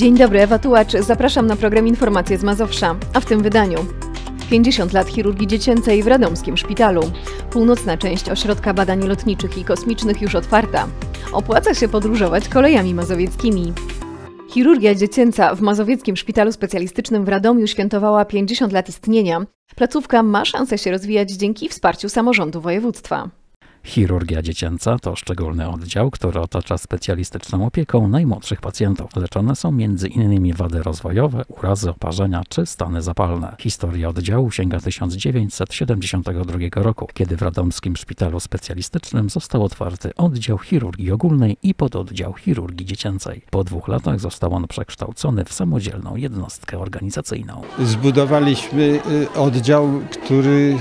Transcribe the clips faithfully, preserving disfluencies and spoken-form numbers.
Dzień dobry, Ewa Tułacz. Zapraszam na program Informacje z Mazowsza, a w tym wydaniu pięćdziesiąt lat chirurgii dziecięcej w radomskim szpitalu. Północna część Ośrodka Badań Lotniczych i Kosmicznych już otwarta. Opłaca się podróżować kolejami mazowieckimi. Chirurgia dziecięca w Mazowieckim Szpitalu Specjalistycznym w Radomiu świętowała pięćdziesiąt lat istnienia. Placówka ma szansę się rozwijać dzięki wsparciu samorządu województwa. Chirurgia dziecięca to szczególny oddział, który otacza specjalistyczną opieką najmłodszych pacjentów. Leczone są między innymi wady rozwojowe, urazy, oparzenia czy stany zapalne. Historia oddziału sięga tysiąc dziewięćset siedemdziesiątego drugiego roku, kiedy w Radomskim Szpitalu Specjalistycznym został otwarty oddział chirurgii ogólnej i pododdział chirurgii dziecięcej. Po dwóch latach został on przekształcony w samodzielną jednostkę organizacyjną. Zbudowaliśmy oddział, który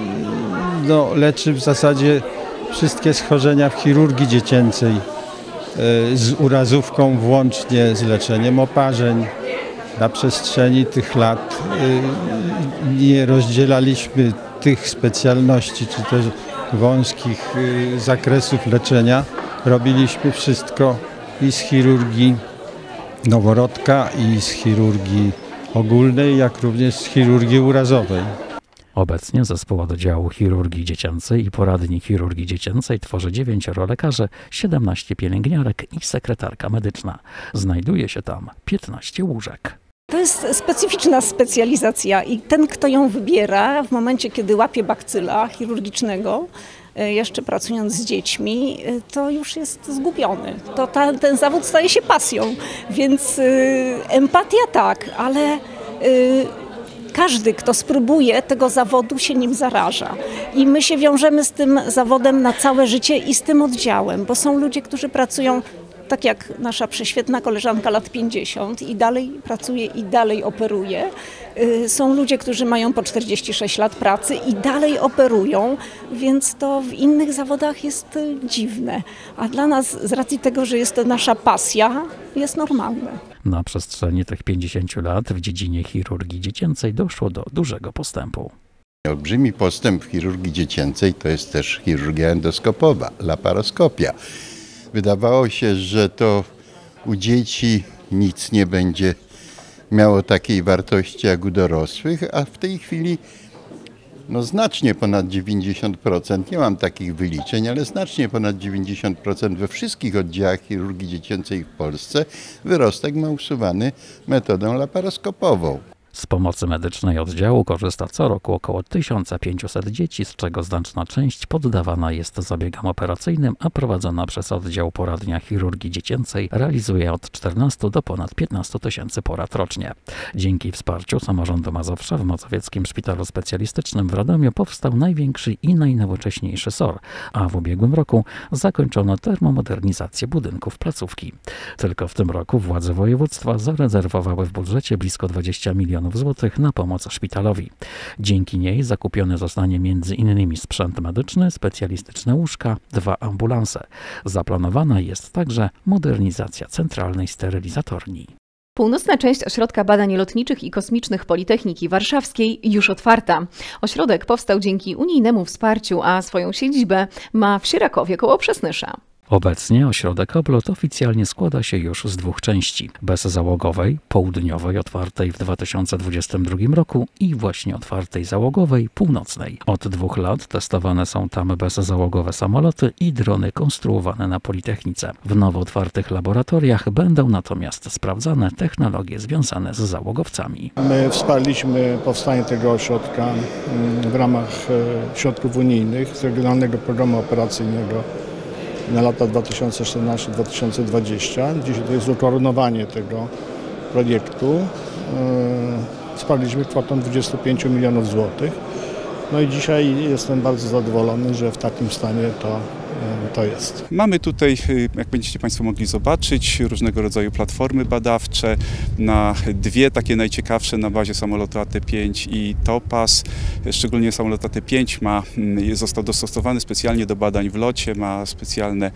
no, leczy w zasadzie wszystkie schorzenia w chirurgii dziecięcej, z urazówką włącznie z leczeniem oparzeń. Na przestrzeni tych lat nie rozdzielaliśmy tych specjalności czy też wąskich zakresów leczenia. Robiliśmy wszystko i z chirurgii noworodka, i z chirurgii ogólnej, jak również z chirurgii urazowej. Obecnie zespół oddziału chirurgii dziecięcej i poradni chirurgii dziecięcej tworzy dziewięcioro lekarzy, siedemnaście pielęgniarek i sekretarka medyczna. Znajduje się tam piętnaście łóżek. To jest specyficzna specjalizacja i ten, kto ją wybiera w momencie, kiedy łapie bakcyla chirurgicznego, jeszcze pracując z dziećmi, to już jest zgubiony. To ta, ten zawód staje się pasją, więc y, empatia tak, ale y, każdy, kto spróbuje tego zawodu, się nim zaraża. I my się wiążemy z tym zawodem na całe życie i z tym oddziałem, bo są ludzie, którzy pracują tak jak nasza prześwietna koleżanka lat pięćdziesiąt i dalej pracuje i dalej operuje. Są ludzie, którzy mają po czterdzieści sześć lat pracy i dalej operują, więc to w innych zawodach jest dziwne. A dla nas, z racji tego, że jest to nasza pasja, jest normalne. Na przestrzeni tych pięćdziesięciu lat w dziedzinie chirurgii dziecięcej doszło do dużego postępu. Olbrzymi postęp w chirurgii dziecięcej to jest też chirurgia endoskopowa, laparoskopia. Wydawało się, że to u dzieci nic nie będzie miało takiej wartości jak u dorosłych, a w tej chwili no znacznie ponad dziewięćdziesiąt procent, nie mam takich wyliczeń, ale znacznie ponad dziewięćdziesiąt procent we wszystkich oddziałach chirurgii dziecięcej w Polsce wyrostek ma usuwany metodą laparoskopową. Z pomocy medycznej oddziału korzysta co roku około tysiąc pięćset dzieci, z czego znaczna część poddawana jest zabiegom operacyjnym, a prowadzona przez oddział poradnia chirurgii dziecięcej realizuje od czternastu do ponad piętnastu tysięcy porad rocznie. Dzięki wsparciu samorządu Mazowsza w Mazowieckim Szpitalu Specjalistycznym w Radomiu powstał największy i najnowocześniejszy S O R, a w ubiegłym roku zakończono termomodernizację budynków placówki. Tylko w tym roku władze województwa zarezerwowały w budżecie blisko dwadzieścia milionów złotych na pomoc szpitalowi. Dzięki niej zakupiony zostanie między innymi sprzęt medyczny, specjalistyczne łóżka, dwa ambulanse. Zaplanowana jest także modernizacja centralnej sterylizatorni. Północna część Ośrodka Badań Lotniczych i Kosmicznych Politechniki Warszawskiej już otwarta. Ośrodek powstał dzięki unijnemu wsparciu, a swoją siedzibę ma w Sierakowie koło Przesnysza. Obecnie ośrodek Oblot oficjalnie składa się już z dwóch części. Bezzałogowej, południowej, otwartej w dwa tysiące dwudziestym drugim roku i właśnie otwartej załogowej, północnej. Od dwóch lat testowane są tam bezzałogowe samoloty i drony konstruowane na Politechnice. W nowo otwartych laboratoriach będą natomiast sprawdzane technologie związane z załogowcami. My wsparliśmy powstanie tego ośrodka w ramach środków unijnych z Regionalnego Programu Operacyjnego na lata dwa tysiące czternasty do dwa tysiące dwudziestego. Dzisiaj to jest ukoronowanie tego projektu. Wsparliśmy kwotą dwudziestu pięciu milionów złotych. No i dzisiaj jestem bardzo zadowolony, że w takim stanie to, to jest. Mamy tutaj, jak będziecie Państwo mogli zobaczyć, różnego rodzaju platformy badawcze na dwie takie najciekawsze na bazie samolotu A T pięć i Topaz. Szczególnie samolot A T pięć ma, został dostosowany specjalnie do badań w locie, ma specjalne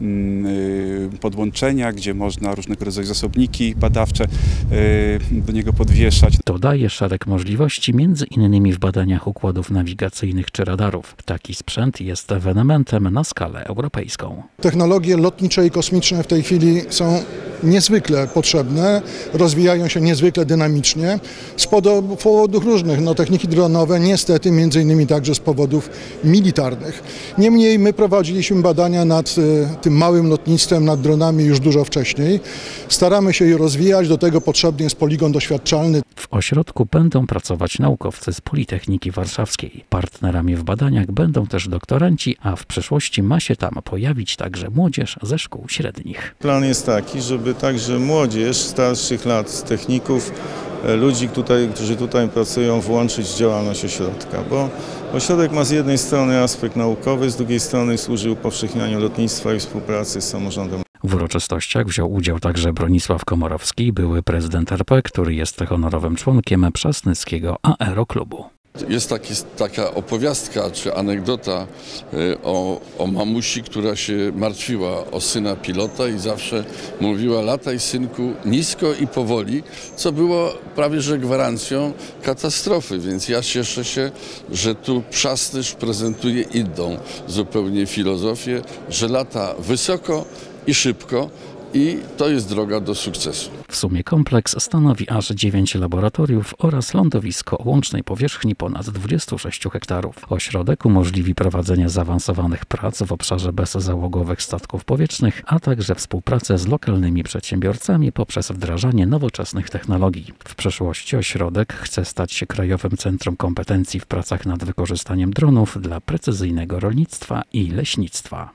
podłączenia, gdzie można różnego rodzaju zasobniki badawcze do niego podwieszać. To daje szereg możliwości, między innymi w badaniach układów nawigacyjnych czy radarów. Taki sprzęt jest ewenementem na skalę europejską. Technologie lotnicze i kosmiczne w tej chwili są niezwykle potrzebne, rozwijają się niezwykle dynamicznie z powodów różnych. No, techniki dronowe niestety między innymi także z powodów militarnych. Niemniej my prowadziliśmy badania nad tym małym lotnictwem, nad dronami już dużo wcześniej. Staramy się je rozwijać, do tego potrzebny jest poligon doświadczalny. W ośrodku będą pracować naukowcy z Politechniki Warszawskiej. Partnerami w badaniach będą też doktoranci, a w przyszłości ma się tam pojawić także młodzież ze szkół średnich. Plan jest taki, żeby także młodzież starszych lat, techników, ludzi, tutaj, którzy tutaj pracują, włączyć w działalność ośrodka, bo ośrodek ma z jednej strony aspekt naukowy, z drugiej strony służy upowszechnianiu lotnictwa i współpracy z samorządem. W uroczystościach wziął udział także Bronisław Komorowski, były prezydent R P, który jest honorowym członkiem Przasnyckiego Aeroklubu. Jest taki, taka opowiastka czy anegdota o, o mamusi, która się martwiła o syna pilota i zawsze mówiła: lataj synku nisko i powoli, co było prawie że gwarancją katastrofy, więc ja cieszę się, że tu Przasnysz prezentuje inną zupełnie filozofię, że lata wysoko i szybko. I to jest droga do sukcesu. W sumie kompleks stanowi aż dziewięć laboratoriów oraz lądowisko o łącznej powierzchni ponad dwudziestu sześciu hektarów. Ośrodek umożliwi prowadzenie zaawansowanych prac w obszarze bezzałogowych statków powietrznych, a także współpracę z lokalnymi przedsiębiorcami poprzez wdrażanie nowoczesnych technologii. W przyszłości ośrodek chce stać się krajowym centrum kompetencji w pracach nad wykorzystaniem dronów dla precyzyjnego rolnictwa i leśnictwa.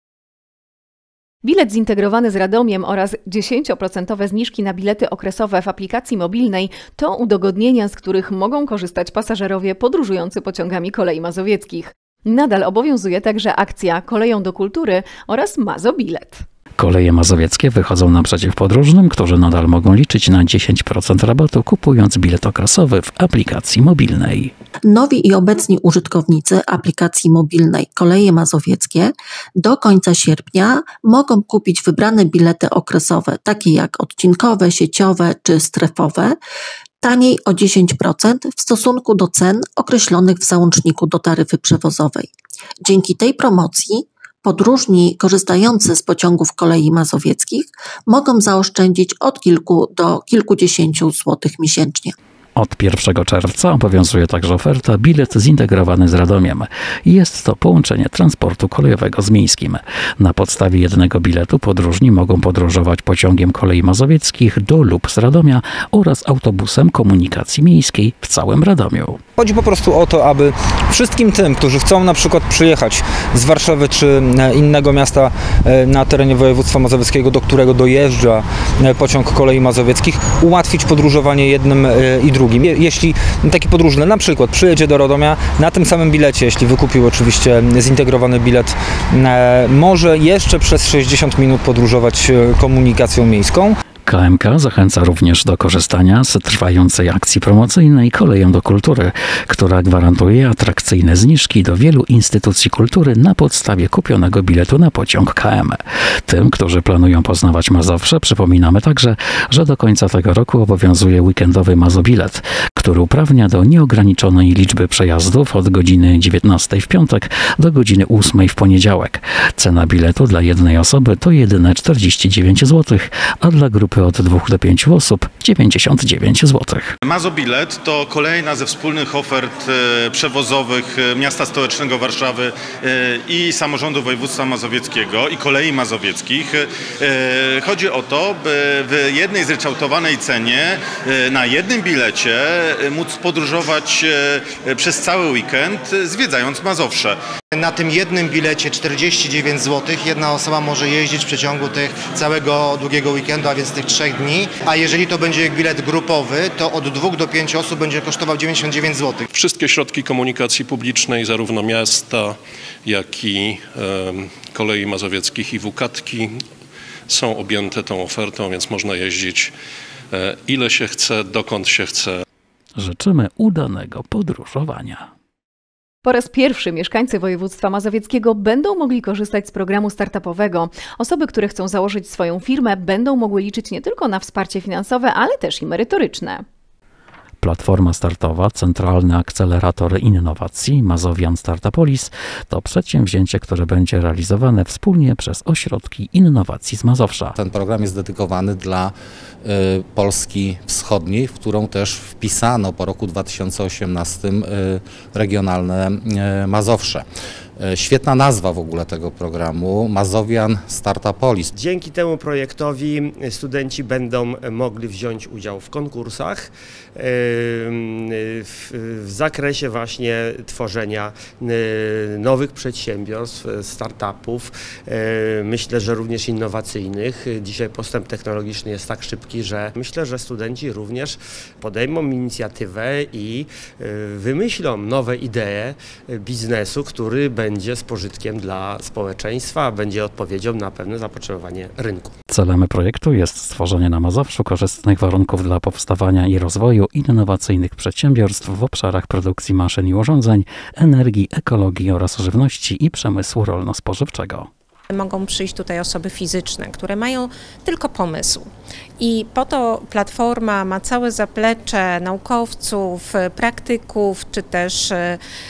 Bilet zintegrowany z Radomiem oraz dziesięcioprocentowe zniżki na bilety okresowe w aplikacji mobilnej to udogodnienia, z których mogą korzystać pasażerowie podróżujący pociągami kolei mazowieckich. Nadal obowiązuje także akcja Koleją do Kultury oraz Mazobilet. Koleje mazowieckie wychodzą naprzeciw podróżnym, którzy nadal mogą liczyć na dziesięć procent rabatu, kupując bilet okresowy w aplikacji mobilnej. Nowi i obecni użytkownicy aplikacji mobilnej Koleje Mazowieckie do końca sierpnia mogą kupić wybrane bilety okresowe, takie jak odcinkowe, sieciowe czy strefowe, taniej o dziesięć procent w stosunku do cen określonych w załączniku do taryfy przewozowej. Dzięki tej promocji podróżni korzystający z pociągów kolei mazowieckich mogą zaoszczędzić od kilku do kilkudziesięciu złotych miesięcznie. Od pierwszego czerwca obowiązuje także oferta bilet zintegrowany z Radomiem. Jest to połączenie transportu kolejowego z miejskim. Na podstawie jednego biletu podróżni mogą podróżować pociągiem kolei mazowieckich do lub z Radomia oraz autobusem komunikacji miejskiej w całym Radomiu. Chodzi po prostu o to, aby wszystkim tym, którzy chcą na przykład przyjechać z Warszawy czy innego miasta na terenie województwa mazowieckiego, do którego dojeżdża pociąg kolei mazowieckich, ułatwić podróżowanie jednym i drugim. Jeśli taki podróżny na przykład przyjedzie do Radomia, na tym samym bilecie, jeśli wykupił oczywiście zintegrowany bilet, może jeszcze przez sześćdziesiąt minut podróżować komunikacją miejską. K M K zachęca również do korzystania z trwającej akcji promocyjnej Koleją do Kultury, która gwarantuje atrakcyjne zniżki do wielu instytucji kultury na podstawie kupionego biletu na pociąg K M. Tym, którzy planują poznawać Mazowsze, przypominamy także, że do końca tego roku obowiązuje weekendowy Mazobilet, który uprawnia do nieograniczonej liczby przejazdów od godziny dziewiętnastej w piątek do godziny ósmej w poniedziałek. Cena biletu dla jednej osoby to jedyne czterdzieści dziewięć złotych, a dla grupy od dwóch do pięciu osób dziewięćdziesiąt dziewięć złotych. Mazobilet to kolejna ze wspólnych ofert przewozowych miasta stołecznego Warszawy i samorządu województwa mazowieckiego i kolei mazowieckich. Chodzi o to, by w jednej zryczałtowanej cenie na jednym bilecie móc podróżować przez cały weekend, zwiedzając Mazowsze. Na tym jednym bilecie czterdzieści dziewięć złotych jedna osoba może jeździć w przeciągu tych całego długiego weekendu, a więc tych trzech dni. A jeżeli to będzie bilet grupowy, to od dwóch do pięciu osób będzie kosztował dziewięćdziesiąt dziewięć złotych. Wszystkie środki komunikacji publicznej, zarówno miasta, jak i e, kolei mazowieckich i WKATki są objęte tą ofertą, więc można jeździć e, ile się chce, dokąd się chce. Życzymy udanego podróżowania. Po raz pierwszy mieszkańcy województwa mazowieckiego będą mogli korzystać z programu startupowego. Osoby, które chcą założyć swoją firmę, będą mogły liczyć nie tylko na wsparcie finansowe, ale też i merytoryczne. Platforma startowa, centralny akcelerator innowacji Mazowian Startupolis to przedsięwzięcie, które będzie realizowane wspólnie przez ośrodki innowacji z Mazowsza. Ten program jest dedykowany dla y, Polski Wschodniej, w którą też wpisano po roku dwa tysiące osiemnastym y, regionalne y, Mazowsze. Świetna nazwa w ogóle tego programu, Mazowian Startupolis. Dzięki temu projektowi studenci będą mogli wziąć udział w konkursach w zakresie właśnie tworzenia nowych przedsiębiorstw, startupów, myślę, że również innowacyjnych. Dzisiaj postęp technologiczny jest tak szybki, że myślę, że studenci również podejmą inicjatywę i wymyślą nowe idee biznesu, który będzie będzie z pożytkiem dla społeczeństwa, będzie odpowiedzią na pewne zapotrzebowanie rynku. Celem projektu jest stworzenie na Mazowszu korzystnych warunków dla powstawania i rozwoju innowacyjnych przedsiębiorstw w obszarach produkcji maszyn i urządzeń, energii, ekologii oraz żywności i przemysłu rolno-spożywczego. Mogą przyjść tutaj osoby fizyczne, które mają tylko pomysł. I po to platforma ma całe zaplecze naukowców, praktyków, czy też y,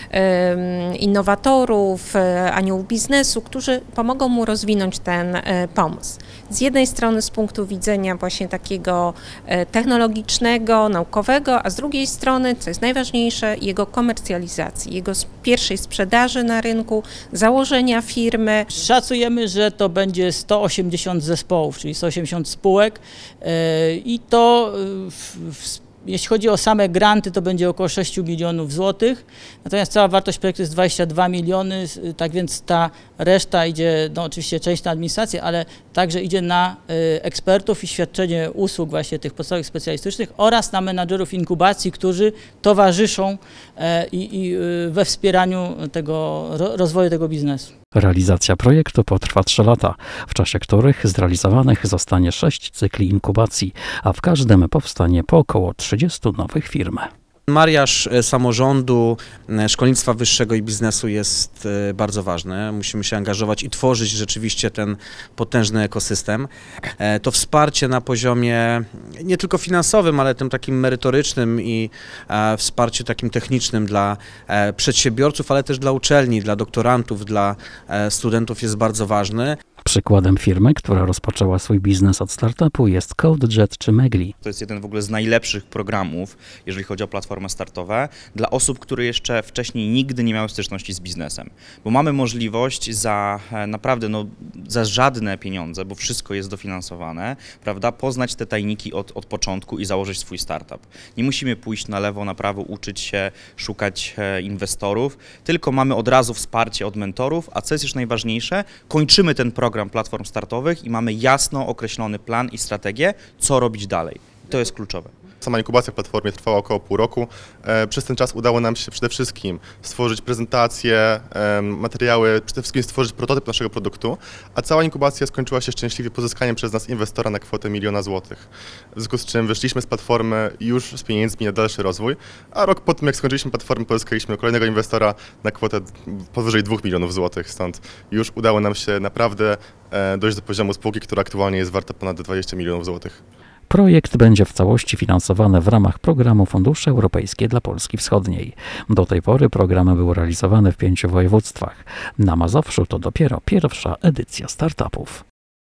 y, innowatorów, y, aniołów biznesu, którzy pomogą mu rozwinąć ten y, pomysł. Z jednej strony z punktu widzenia właśnie takiego y, technologicznego, naukowego, a z drugiej strony, co jest najważniejsze, jego komercjalizacji, jego pierwszej sprzedaży na rynku, założenia firmy. Szacujemy, że to będzie sto osiemdziesiąt zespołów, czyli sto osiemdziesiąt spółek. I to, jeśli chodzi o same granty, to będzie około sześć milionów złotych, natomiast cała wartość projektu jest dwadzieścia dwa miliony, tak więc ta reszta idzie, no oczywiście część na administrację, ale także idzie na ekspertów i świadczenie usług właśnie tych podstawowych specjalistycznych oraz na menadżerów inkubacji, którzy towarzyszą i, i we wspieraniu tego rozwoju tego biznesu. Realizacja projektu potrwa trzy lata, w czasie których zrealizowanych zostanie sześć cykli inkubacji, a w każdym powstanie po około trzydziestu nowych firm. Mariaż samorządu, szkolnictwa wyższego i biznesu jest bardzo ważny. Musimy się angażować i tworzyć rzeczywiście ten potężny ekosystem. To wsparcie na poziomie nie tylko finansowym, ale tym takim merytorycznym i wsparciu takim technicznym dla przedsiębiorców, ale też dla uczelni, dla doktorantów, dla studentów jest bardzo ważny. Przykładem firmy, która rozpoczęła swój biznes od startupu, jest CodeJet czy Megli. To jest jeden w ogóle z najlepszych programów, jeżeli chodzi o platformy startowe, dla osób, które jeszcze wcześniej nigdy nie miały styczności z biznesem. Bo mamy możliwość za naprawdę no, za żadne pieniądze, bo wszystko jest dofinansowane, prawda, poznać te tajniki od, od początku i założyć swój startup. Nie musimy pójść na lewo, na prawo, uczyć się, szukać inwestorów, tylko mamy od razu wsparcie od mentorów, a co jest już najważniejsze, kończymy ten program program platform startowych i mamy jasno określony plan i strategię, co robić dalej. To jest kluczowe. Sama inkubacja w platformie trwała około pół roku. Przez ten czas udało nam się przede wszystkim stworzyć prezentacje, materiały, przede wszystkim stworzyć prototyp naszego produktu, a cała inkubacja skończyła się szczęśliwie pozyskaniem przez nas inwestora na kwotę miliona złotych. W związku z czym wyszliśmy z platformy już z pieniędzmi na dalszy rozwój, a rok po tym, jak skończyliśmy platformę, pozyskaliśmy kolejnego inwestora na kwotę powyżej dwóch milionów złotych, stąd już udało nam się naprawdę dojść do poziomu spółki, która aktualnie jest warta ponad dwadzieścia milionów złotych. Projekt będzie w całości finansowany w ramach programu Fundusze Europejskie dla Polski Wschodniej. Do tej pory program był realizowany w pięciu województwach. Na Mazowszu to dopiero pierwsza edycja startupów.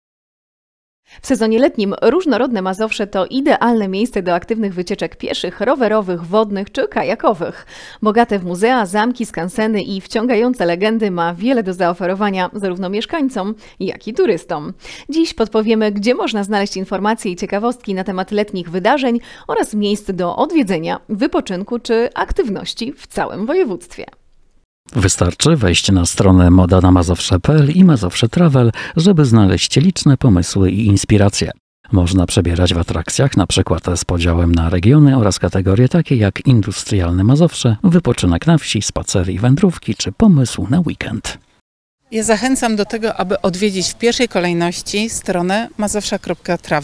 W sezonie letnim różnorodne Mazowsze to idealne miejsce do aktywnych wycieczek pieszych, rowerowych, wodnych czy kajakowych. Bogate w muzea, zamki, skanseny i wciągające legendy ma wiele do zaoferowania zarówno mieszkańcom, jak i turystom. Dziś podpowiemy, gdzie można znaleźć informacje i ciekawostki na temat letnich wydarzeń oraz miejsc do odwiedzenia, wypoczynku czy aktywności w całym województwie. Wystarczy wejść na stronę moda na mazowsze kropka p l i Mazowsze Travel, żeby znaleźć liczne pomysły i inspiracje. Można przebierać w atrakcjach, na przykład z podziałem na regiony oraz kategorie takie jak industrialne Mazowsze, wypoczynek na wsi, spacery i wędrówki czy pomysł na weekend. Ja zachęcam do tego, aby odwiedzić w pierwszej kolejności stronę mazowsza kropka travel.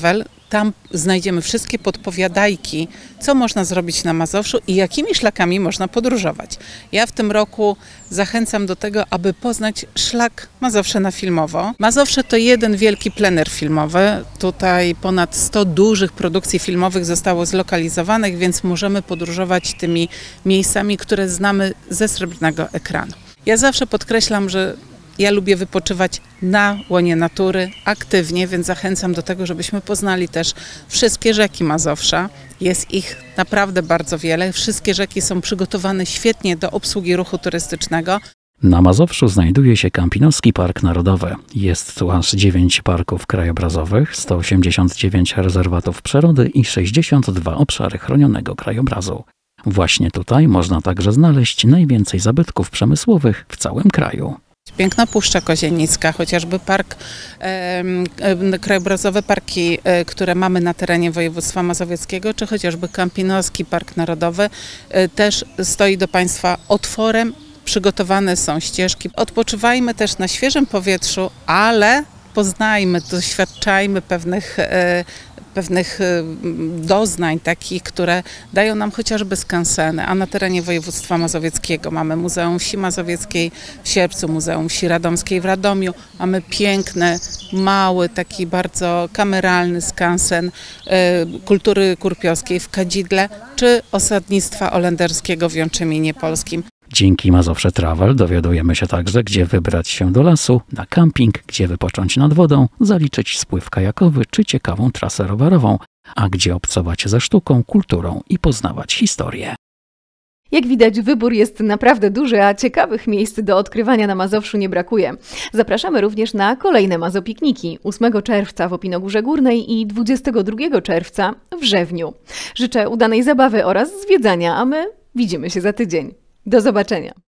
Tam znajdziemy wszystkie podpowiadajki, co można zrobić na Mazowszu i jakimi szlakami można podróżować. Ja w tym roku zachęcam do tego, aby poznać szlak Mazowsze na filmowo. Mazowsze to jeden wielki plener filmowy. Tutaj ponad sto dużych produkcji filmowych zostało zlokalizowanych, więc możemy podróżować tymi miejscami, które znamy ze srebrnego ekranu. Ja zawsze podkreślam, że ja lubię wypoczywać na łonie natury, aktywnie, więc zachęcam do tego, żebyśmy poznali też wszystkie rzeki Mazowsza. Jest ich naprawdę bardzo wiele. Wszystkie rzeki są przygotowane świetnie do obsługi ruchu turystycznego. Na Mazowszu znajduje się Kampinoski Park Narodowy. Jest tu aż dziewięć parków krajobrazowych, sto osiemdziesiąt dziewięć rezerwatów przyrody i sześćdziesiąt dwa obszary chronionego krajobrazu. Właśnie tutaj można także znaleźć najwięcej zabytków przemysłowych w całym kraju. Piękna Puszcza Kozienicka, chociażby park, e, e, krajobrazowe parki, e, które mamy na terenie województwa mazowieckiego, czy chociażby Kampinoski Park Narodowy, e, też stoi do Państwa otworem, przygotowane są ścieżki. Odpoczywajmy też na świeżym powietrzu, ale poznajmy, doświadczajmy pewnych e, pewnych doznań takich, które dają nam chociażby skanseny, a na terenie województwa mazowieckiego mamy Muzeum Wsi Mazowieckiej w Sierpcu, Muzeum Wsi Radomskiej w Radomiu, mamy piękny, mały, taki bardzo kameralny skansen kultury kurpiowskiej w Kadzidle, czy osadnictwa olenderskiego w Jączyminie Polskim. Dzięki Mazowsze Travel dowiadujemy się także, gdzie wybrać się do lasu, na camping, gdzie wypocząć nad wodą, zaliczyć spływ kajakowy czy ciekawą trasę rowerową, a gdzie obcować ze sztuką, kulturą i poznawać historię. Jak widać, wybór jest naprawdę duży, a ciekawych miejsc do odkrywania na Mazowszu nie brakuje. Zapraszamy również na kolejne Mazopikniki ósmego czerwca w Opinogórze Górnej i dwudziestego drugiego czerwca w Rzewniu. Życzę udanej zabawy oraz zwiedzania, a my widzimy się za tydzień. Do zobaczenia.